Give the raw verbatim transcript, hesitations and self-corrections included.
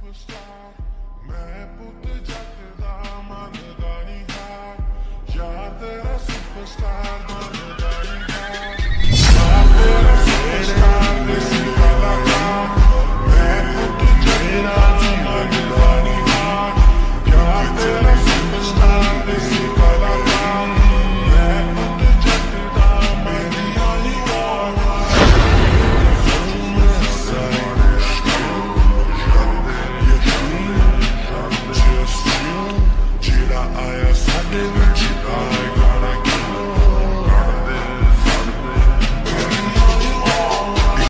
superstar मैं पुत जट दा मनदा नहीं हार यार तेरा superstar